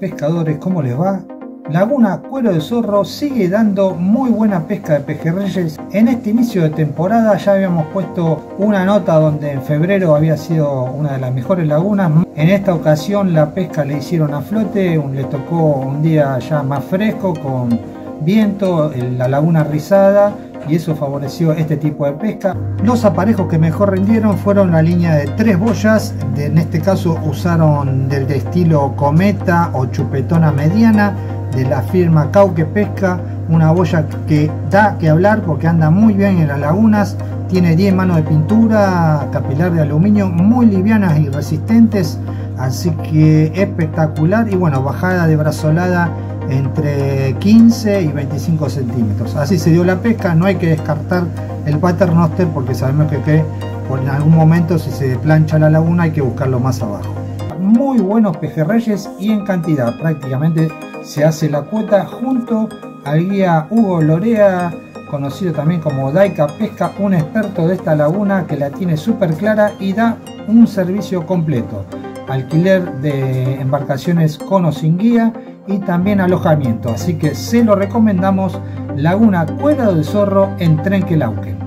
pescadores, ¿cómo les va? Laguna Cuero de Zorro sigue dando muy buena pesca de pejerreyes. En este inicio de temporada ya habíamos puesto una nota donde en febrero había sido una de las mejores lagunas. En esta ocasión la pesca le hicieron a flote, le tocó un día ya más fresco con viento, la laguna rizada, y eso favoreció este tipo de pesca. Los aparejos que mejor rindieron fueron la línea de 3 boyas, en este caso usaron del estilo Cometa o Chupetona mediana de la firma Cauque Pesca, una boya que da que hablar porque anda muy bien en las lagunas, tiene 10 manos de pintura capilar de aluminio muy livianas y resistentes, así que espectacular. Y bueno, bajada de brazolada entre 15 y 25 centímetros. Así se dio la pesca. No hay que descartar el paternoster porque sabemos que en algún momento, si se plancha la laguna, hay que buscarlo más abajo. Muy buenos pejerreyes y en cantidad. Prácticamente se hace la cuota junto al guía Hugo Lorea, conocido también como Daika Pesca, un experto de esta laguna que la tiene súper clara y da un servicio completo: alquiler de embarcaciones con o sin guía y también alojamiento. Así que se lo recomendamos, Laguna Cuero de Zorro en Trenquelauquen.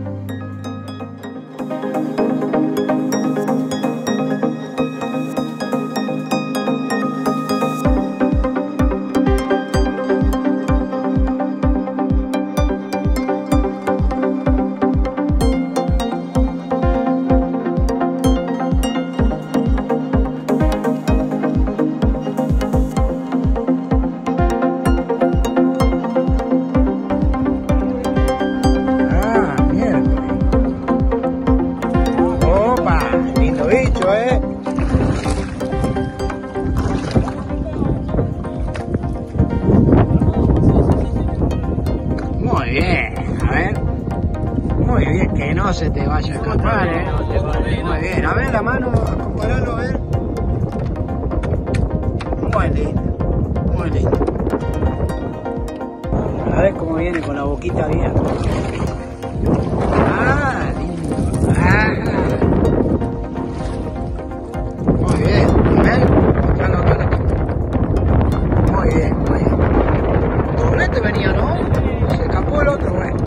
Muy bien, a ver. Muy bien, que no se te vaya a escapar, Muy bien, a ver la mano, a compararlo, a ver. Muy lindo, muy lindo. A ver cómo viene con la boquita abierta. Ah, lindo. Ah. Muy bien, a ver, mostrando acá la cámara. Muy bien, muy bien. Doblete venía, ¿no? Se escapó el otro, bueno.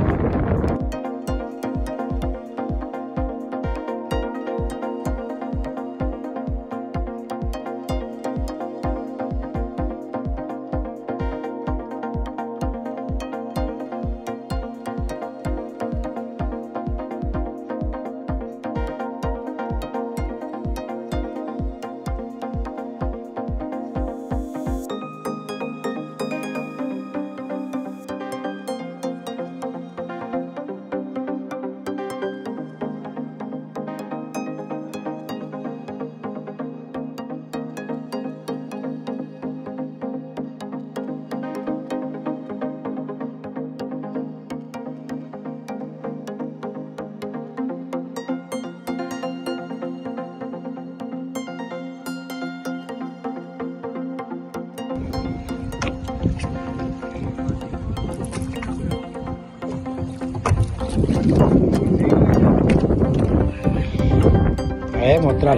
Mostrar.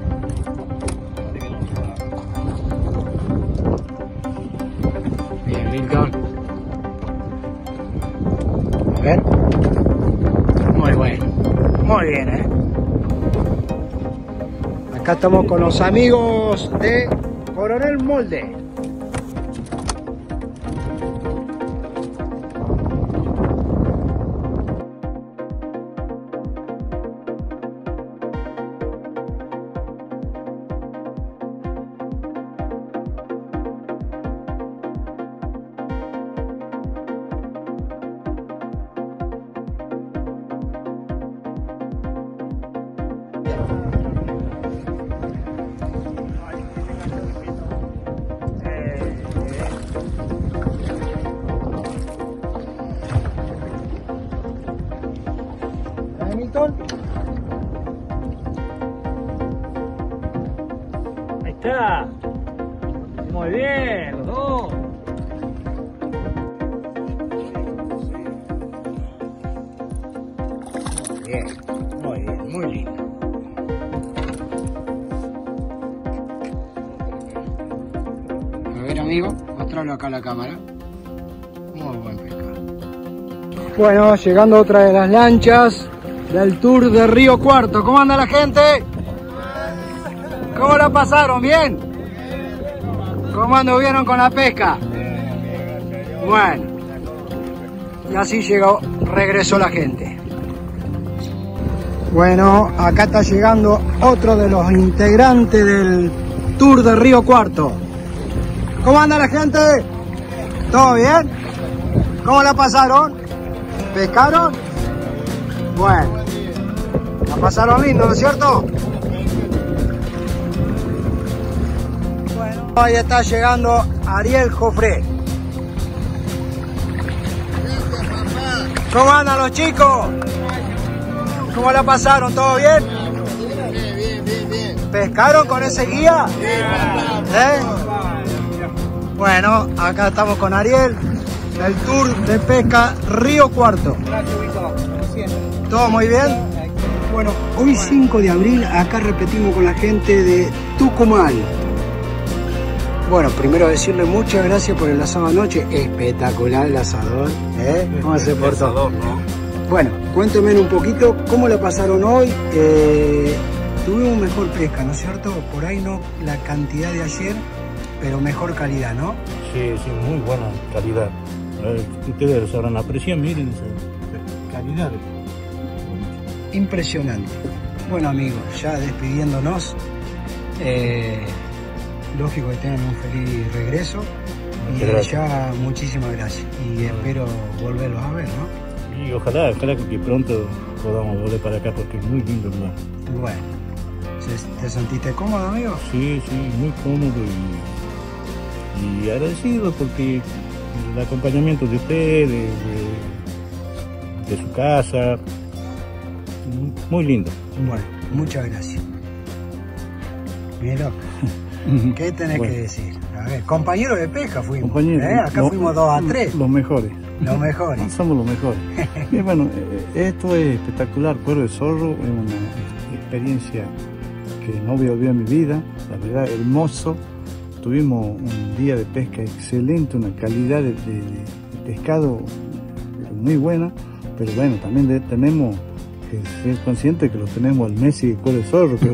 Bien, Lincoln. A ver. Muy bueno. Muy bien, Acá estamos con los amigos de Coronel Molde. Ahí está. Muy bien, los dos. Muy bien, muy lindo. amigo. Mostrarlo acá a la cámara. Muy buen pescado. Bueno, llegando otra de las lanchas del tour de Río Cuarto. ¿Cómo anda la gente? ¿Cómo la pasaron? ¿Bien? ¿Cómo anduvieron con la pesca? Bueno, y así regresó la gente. Bueno, acá está llegando otro de los integrantes del tour de Río Cuarto. ¿Cómo anda la gente? ¿Todo bien? ¿Cómo la pasaron? ¿Pescaron? Bueno, la pasaron lindo, ¿no es cierto? Bueno, ahí está llegando Ariel Jofré. ¿Cómo andan los chicos? ¿Cómo la pasaron? ¿Todo bien? Bien. ¿Pescaron con ese guía? Bueno, acá estamos con Ariel, del tour de pesca Río Cuarto. ¿Todo muy bien? Bueno, hoy 5 de abril, acá repetimos con la gente de Tucumán. Bueno, primero decirle muchas gracias por el asado anoche. Espectacular el asador, ¿eh? ¿Cómo se portó? Bueno, cuéntenme un poquito cómo la pasaron hoy. Tuvimos mejor pesca, ¿no es cierto? Por ahí no la cantidad de ayer, pero mejor calidad, ¿no? Sí, muy buena calidad. Ustedes sabrán apreciar, miren esa calidad. Impresionante. Bueno amigos, ya despidiéndonos, lógico que tengan un feliz regreso. Y ya muchísimas gracias. Y espero volverlos a ver, ¿no? Y ojalá que pronto podamos volver para acá porque es muy lindo el mar. Bueno, ¿te sentiste cómodo, amigo? Sí, muy cómodo y agradecido porque el acompañamiento de usted, de su casa, muy lindo. Bueno, muchas gracias. Mira, ¿qué tenés que decir? A ver, compañeros de pesca fuimos. Acá fuimos 2 a 3. Los mejores. Los mejores. Somos los mejores. Y bueno, esto es espectacular. Cuero de Zorro es una experiencia que no voy a olvidar en mi vida. La verdad, hermoso. Tuvimos un día de pesca excelente, una calidad de pescado muy buena. Pero bueno, también tenemos que ser conscientes que lo tenemos al Messi de Cuero de Zorro, que es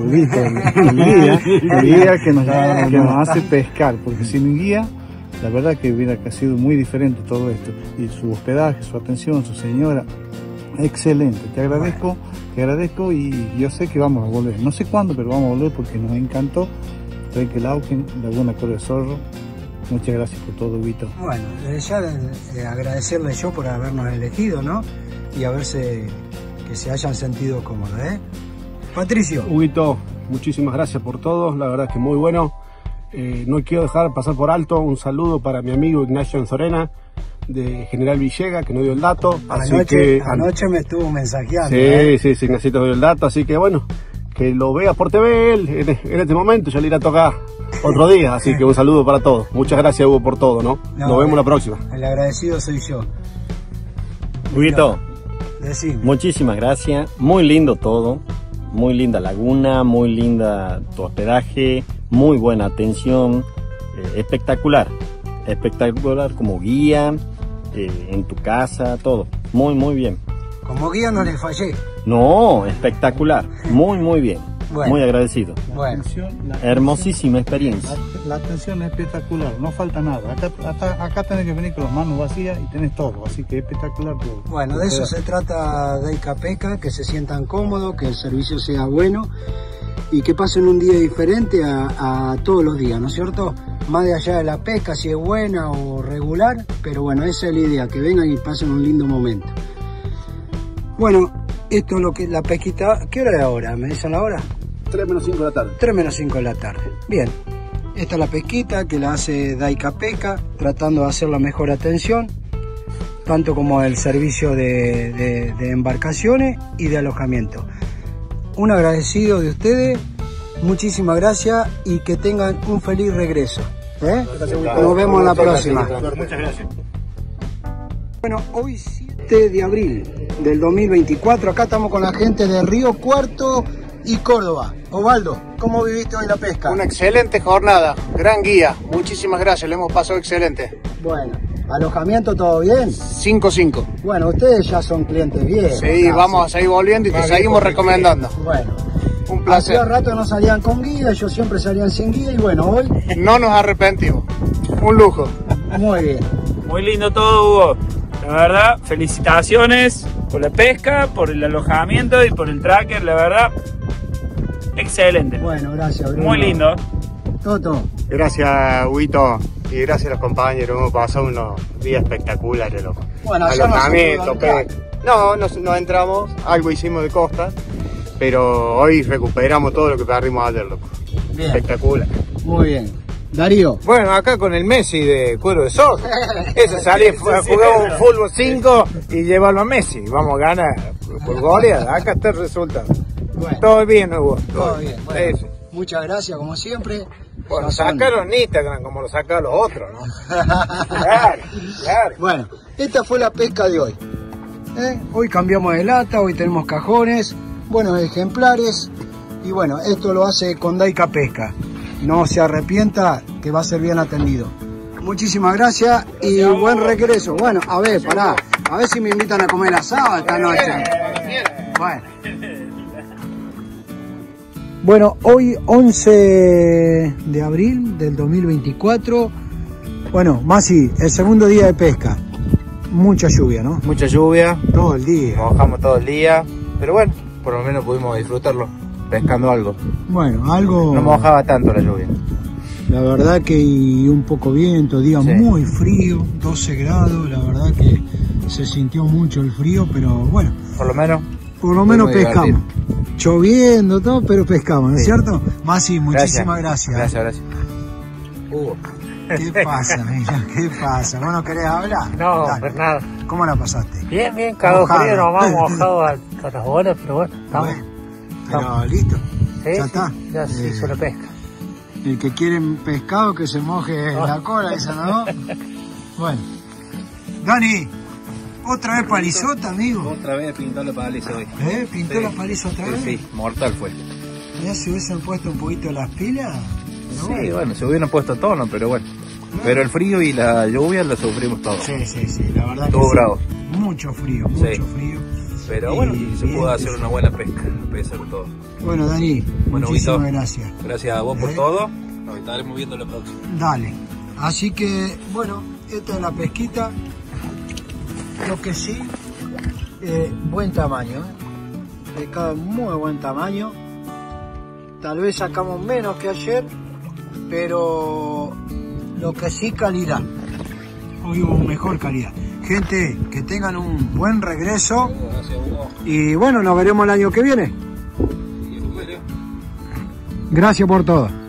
el guía que nos hace pescar. Porque sin guía, la verdad que hubiera sido muy diferente todo esto. Y su hospedaje, su atención, su señora, excelente. Te agradezco y yo sé que vamos a volver. No sé cuándo, pero vamos a volver porque nos encantó. Trenquelauquen, Laguna Cuero de Zorro. Muchas gracias por todo, Vito. Bueno, ya agradecerle yo por habernos elegido, ¿no? Y que se hayan sentido cómodos, ¿eh? Patricio. Huguito, muchísimas gracias por todo. La verdad que muy bueno. No quiero dejar pasar por alto un saludo para mi amigo Ignacio Anzorena de General Villega, que nos dio el dato. Anoche me estuvo mensajeando. Sí, Ignacio nos dio el dato, así que bueno, que lo vea por TV él en este momento, ya le irá a tocar otro día, así que un saludo para todos. Muchas gracias, Hugo, por todo, ¿no? Nos vemos la próxima. El agradecido soy yo. Huguito, decime. Muchísimas gracias, muy lindo todo, muy linda laguna, muy linda tu hospedaje, muy buena atención, espectacular como guía, en tu casa, todo, muy bien. Como guía no le fallé. No, espectacular, muy bien, bueno, muy agradecido. Bueno, hermosísima experiencia. La atención es espectacular, no falta nada. Acá tenés que venir con las manos vacías y tenés todo, así que es espectacular todo. Bueno, de eso se trata Daica Pesca, que se sientan cómodos, que el servicio sea bueno y que pasen un día diferente a todos los días, ¿no es cierto? Más de allá de la pesca, si es buena o regular, pero bueno, esa es la idea, que vengan y pasen un lindo momento. Bueno, esto es lo que la pesquita. ¿Qué hora es ahora? ¿Me dicen la hora? 3 menos 5 de la tarde. 3 menos 5 de la tarde. Bien. Esta es la pesquita que la hace Daica Pesca, tratando de hacer la mejor atención, tanto como el servicio de embarcaciones y de alojamiento. Un agradecido de ustedes, muchísimas gracias y que tengan un feliz regreso. Nos vemos la próxima. Muchas gracias. Bueno, hoy 7 de abril del 2024, acá estamos con la gente de Río Cuarto y Córdoba. Osvaldo, ¿cómo viviste hoy la pesca? Una excelente jornada, gran guía. Muchísimas gracias, le hemos pasado excelente. Bueno, ¿alojamiento todo bien? 5-5. Bueno, ustedes ya son clientes bien. Sí, vamos a seguir volviendo y te seguimos recomendando. Bueno, un placer. Hacía rato no salían con guía, ellos siempre salían sin guía y bueno, hoy... No nos arrepentimos. Un lujo. Muy bien. Muy lindo todo, Hugo. La verdad, felicitaciones por la pesca, por el alojamiento y por el tracker, la verdad, excelente. Bueno, gracias, Bruno. Muy lindo. Toto. Gracias, Huito, y gracias a los compañeros. Hemos pasado unos días espectaculares, loco. Bueno, alojamiento, no entramos, algo hicimos de costa, pero hoy recuperamos todo lo que perdimos ayer, loco. Bien. Espectacular. Muy bien. Darío. Bueno, acá con el Messi de cuero de zorro. Eso salí a jugar un fútbol 5 y llevarlo a Messi. Vamos a ganar por goleada. Acá está el resultado. Bueno. Todo bien, Hugo. Todo bien. Bueno, eso. Muchas gracias, como siempre. Bueno, sacaron Instagram como lo sacaron los otros, ¿no? Claro, claro. Bueno, esta fue la pesca de hoy. Hoy cambiamos de lata, hoy tenemos cajones, buenos ejemplares. Y bueno, esto lo hace Condaica Pesca. No se arrepienta, que va a ser bien atendido. Muchísimas gracias y buen regreso. Bueno, a ver, pará. A ver si me invitan a comer asado esta noche. Bueno, hoy 11 de abril del 2024. Bueno, Masi, el segundo día de pesca. Mucha lluvia, ¿no? Mucha lluvia. Todo el día. Mojamos todo el día. Pero bueno, por lo menos pudimos disfrutarlo. Pescando algo. Bueno, algo... No mojaba tanto la lluvia. La verdad que y un poco viento, día sí. Muy frío, 12 grados, la verdad que se sintió mucho el frío, pero bueno. Por lo menos pescamos. Divertido. Lloviendo todo, pero pescamos, ¿no es cierto? Masi, muchísimas gracias. Gracias. ¿Qué pasa, mira? ¿Qué pasa? ¿Vos no querés hablar? No, pues nada. ¿Cómo la pasaste? Bien, cagado frío, nomás mojado a las horas, pero bueno, estamos. Pero listo, ¿sí? Ya está. Ya se hizo la pesca. El que quiere pescado que se moje la cola, esa no. Bueno, Dani, otra vez palizota, amigo. Otra vez pintó la paliza hoy. ¿Pintó la paliza otra vez? Sí, mortal fue. Ya se hubiesen puesto un poquito las pilas. Sí, bueno, se hubieran puesto tono, pero bueno. Pero el frío y la lluvia la sufrimos todos. Sí, la verdad. Estuvo bravo. Mucho frío. Pero bueno, se pudo hacer una buena pesca, a pesar de todo. Bueno, Dani, muchísimas gracias. Gracias a vos por todo. Nos estaremos viendo la próxima. Dale. Así que, bueno, esta es la pesquita. Lo que sí, buen tamaño. Pescado muy buen tamaño. Tal vez sacamos menos que ayer, pero lo que sí, calidad. Hoy hubo mejor calidad. Gente, que tengan un buen regreso. Y bueno, nos veremos el año que viene. Gracias por todo.